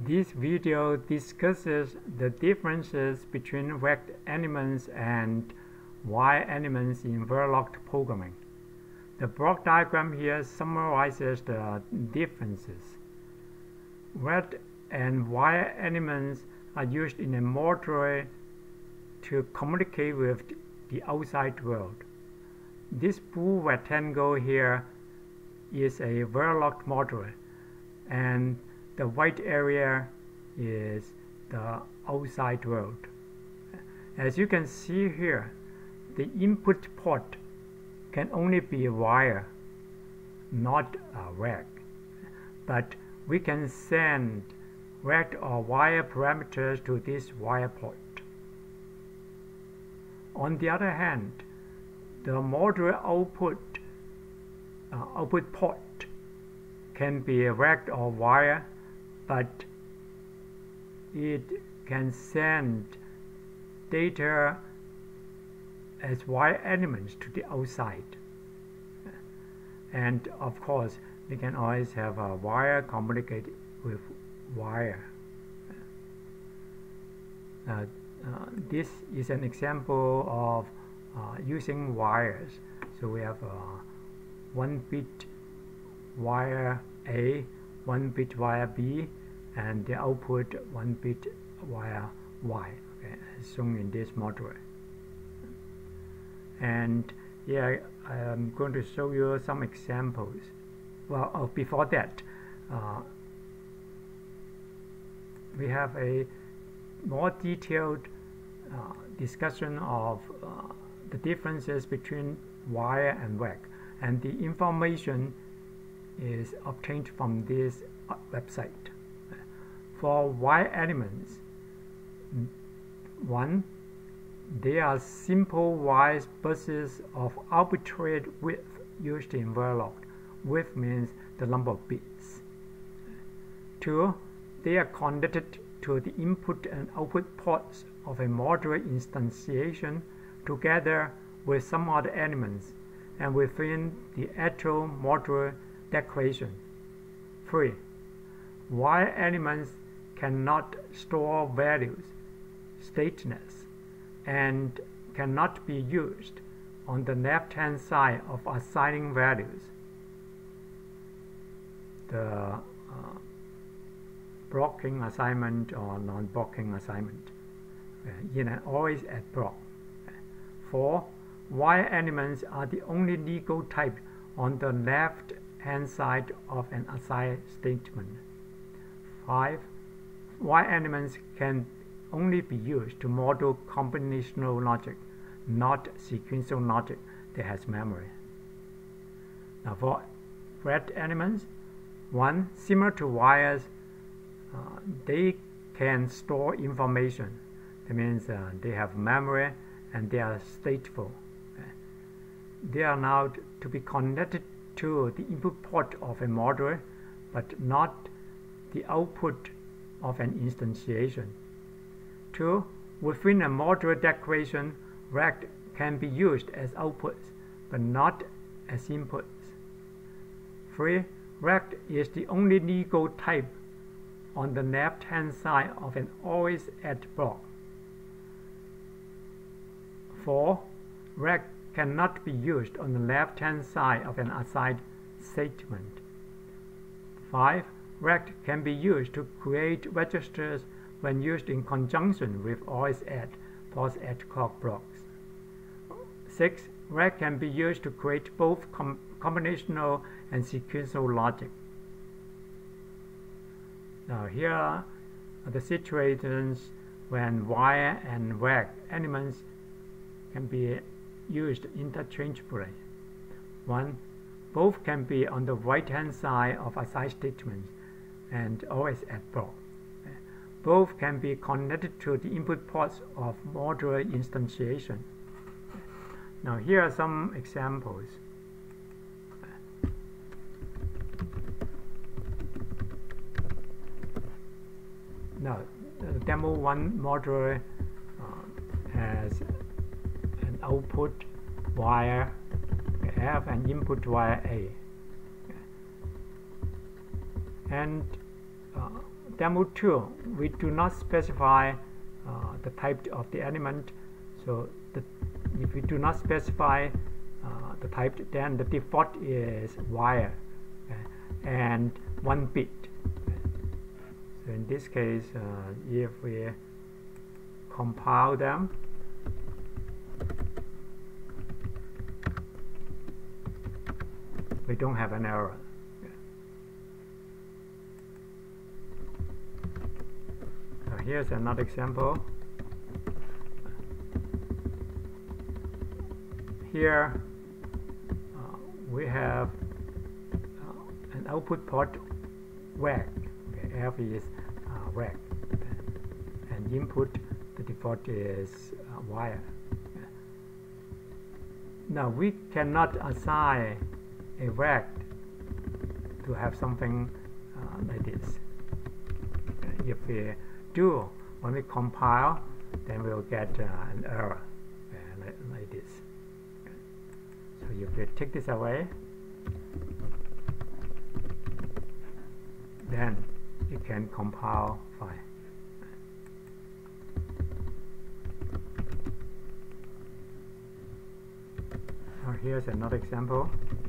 This video discusses the differences between rect elements and wire elements in Verilog programming. The block diagram here summarizes the differences. Rect and wire elements are used in a module to communicate with the outside world. This blue rectangle here is a Verilog module, and the white area is the outside world. As you can see here, the input port can only be a wire, not a rect. But we can send rect or wire parameters to this wire port. On the other hand, the module output port can be a rect or wire, but it can send data as wire elements to the outside. And of course, we can always have a wire communicate with wire. This is an example of using wires. So we have 1 bit wire A, 1 bit wire B, and the output 1 bit wire Y, okay, as shown in this module. And here I am going to show you some examples. Well, before that, we have a more detailed discussion of the differences between wire and rect, and the information is obtained from this website. For wire elements, 1. They are simple wire buses of arbitrary width used in Verilog. Width means the number of bits. 2. They are connected to the input and output ports of a module instantiation together with some other elements and within the actual module declaration. 3. Wire elements cannot store values, stateless, and cannot be used on the left-hand side of assigning values. The blocking assignment or non-blocking assignment in an always at block. 4. Wire elements are the only legal type on the left-hand side of an assign statement. 5. Wire elements can only be used to model combinational logic, not sequential logic that has memory. Now for rect elements, 1. Similar to wires, they can store information. That means they have memory and they are stateful. They are allowed to be connected to the input port of a module, but not the output of an instantiation. 2. Within a module declaration, rect can be used as outputs, but not as inputs. 3. Rect is the only legal type on the left-hand side of an always at block. 4. Rect cannot be used on the left-hand side of an assigned statement. 5. Rect can be used to create registers when used in conjunction with always at, pause at clock blocks. 6. Rect can be used to create both combinational and sequential logic. Now here are the situations when wire and rect elements can be used interchangeably. 1. Both can be on the right-hand side of assigned statements and always at block. Both can be connected to the input ports of module instantiation. Now here are some examples. Now the demo 1 module has an output wire F and input wire A. And demo 2, we do not specify the type of the element. So if we do not specify the type, then the default is wire and 1 bit. So in this case, if we compile them, we don't have an error. So here's another example. Here we have an output port WAG. Okay, F is WAG, and input, the default is wire. Now we cannot assign a WAG to have something like this. If we do, when we compile, then we'll get an error like this. So if we take this away, then you can compile fine. Now here's another example.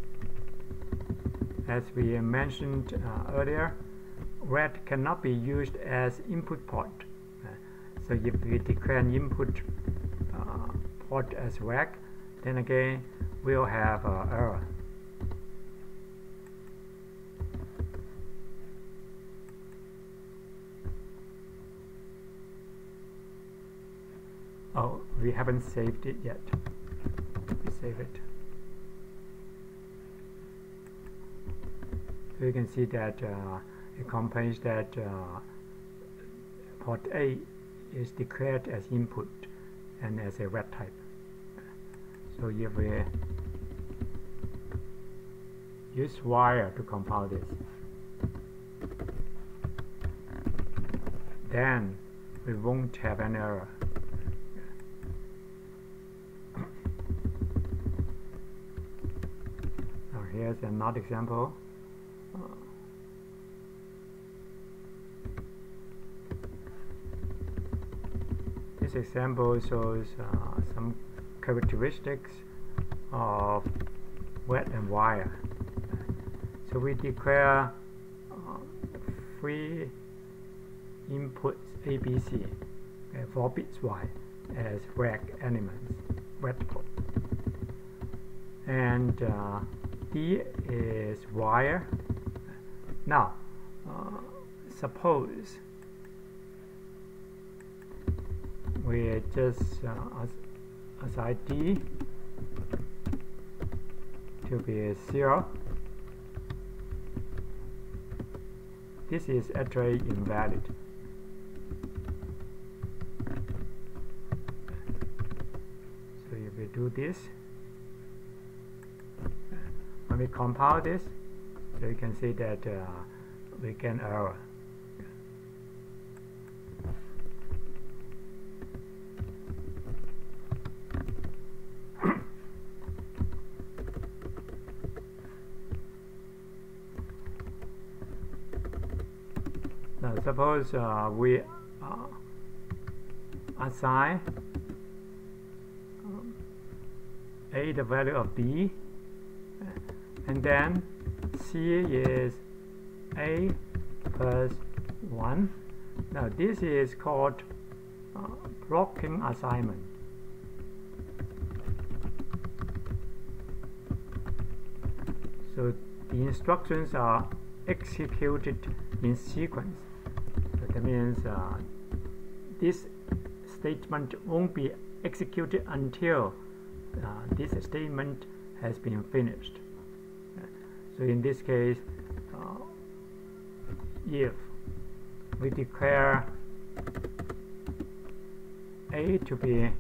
As we mentioned earlier, red cannot be used as input port. So if we declare an input port as WAG, then again we'll have an error. Oh, we haven't saved it yet. We save it. So you can see that it complains that port A is declared as input and as a red type. So if we use wire to compile this, then we won't have an error. Now here's another example. This example shows some characteristics of wet and wire. So we declare 3 inputs A, B, C, 4 bits wide as WAG elements, wet port. And D is wire. Now, suppose we just assign D to be 0. This is actually invalid. So if we do this, when we compile this, so you can see that we get error. Now suppose we assign A the value of B, and then C is A plus 1. Now this is called blocking assignment. So the instructions are executed in sequence. So that means this statement won't be executed until this statement has been finished. So in this case, if we declare A to be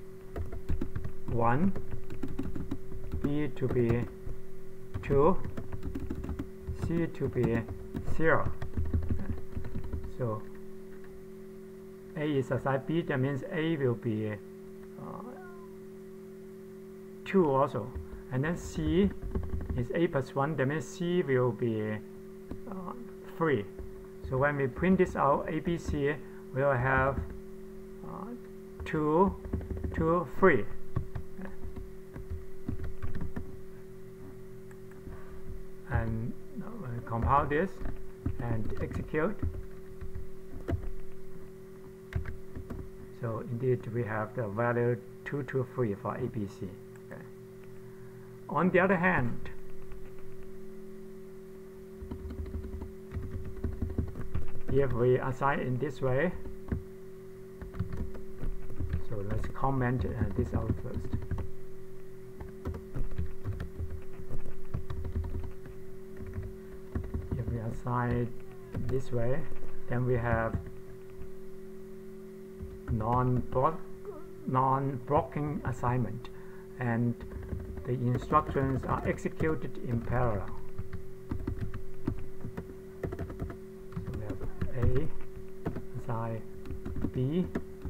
1, B to be 2, C to be 0. So A is assigned B, that means A will be 2 also. And then C is A plus 1, that means C will be 3. So when we print this out, ABC will have 2, 2, 3. And when we compile this and execute, so indeed we have the value 223 for ABC. Okay. On the other hand, if we assign in this way, so let's comment this out first. If we assign it this way, then we have non-blocking assignment, and the instructions are executed in parallel. So we have A assign B,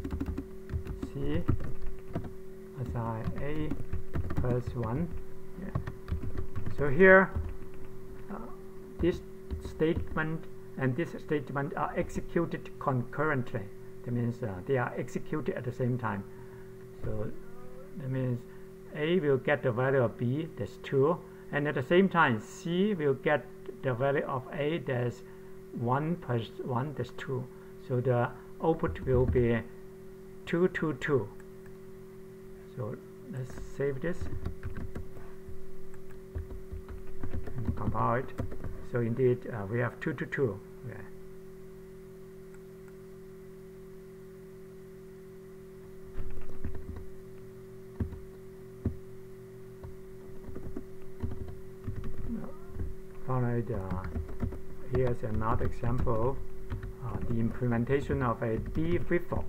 C assign A plus 1. Yeah. So here this statement and this statement are executed concurrently. That means they are executed at the same time. So that means A will get the value of B, that's 2, and at the same time C will get the value of A, that's 1 plus 1, that's 2. So the output will be 2, 2, 2. So let's save this and compile it. So indeed we have 2, 2, 2. Okay. Finally, here's another example, the implementation of a D flip-flop.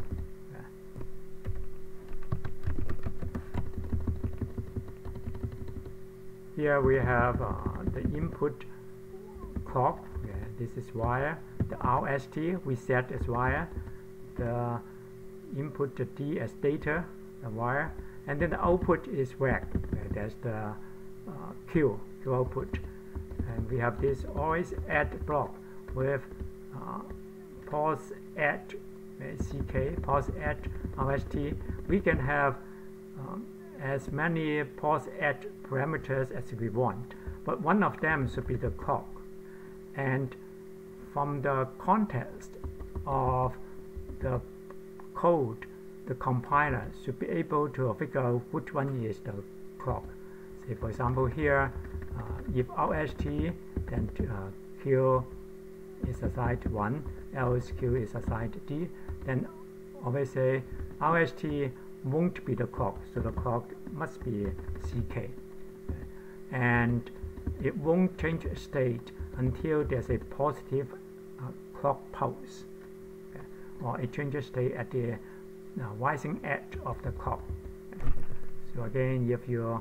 Here we have the input clock. This is wire. The RST we set as wire. The input D as data, the wire, and then the output is WAC. That's the Q output. And we have this always add block with pause add CK, pause add RST. We can have as many pause add parameters as we want, but one of them should be the clock. And from the context of the code, the compiler should be able to figure out which one is the clock. Say for example here, if RST, then Q is assigned 1, else Q is assigned D, then always say RST won't be the clock, so the clock must be CK. And it won't change state until there's a positive clock pulse, or it changes state at the rising edge of the clock. So again, if you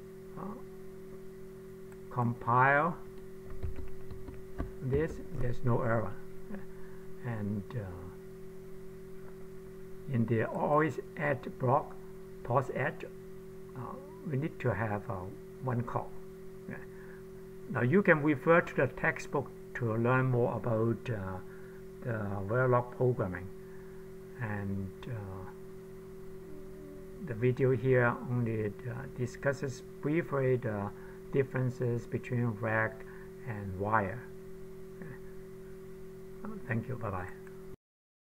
compile this, there's no error. And in the always add block, pause add, we need to have one clock. Now you can refer to the textbook to learn more about the Verilog programming, and the video here only discusses briefly the differences between rack and wire. Thank you. Bye bye.